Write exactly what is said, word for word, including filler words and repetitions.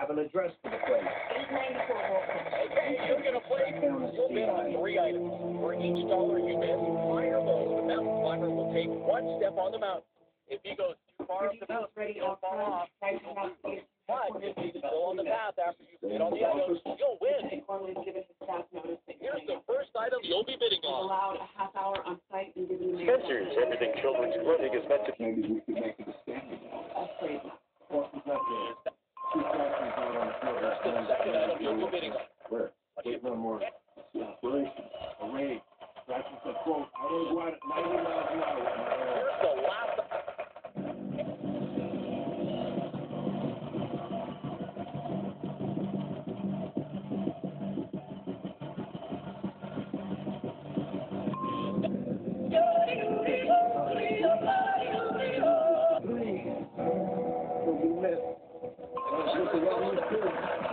have an address for the place. eight ninety-four Wilson. Okay, you'll get a place. You'll bid on three items. For each dollar you bid, higher lows, the mountain climber will take one step on the mountain. If he goes too far up the mountain, he'll fall off. But if he's still on the path after you bid on the items, you'll win. Here's the first item you'll be bidding on. Allowed a half hour on site and given the Spencer's Everything Children's Clinic is meant to... Maybe we could make it a standard. That's crazy. Well, it's not there. Two factories out on the field. Here's the second item you'll be bidding on. Where? Wait, one more. Operation. A raid. That's just a quote. I don't go out at ninety miles an hour. Here's the last Will be missed. That's just the wrong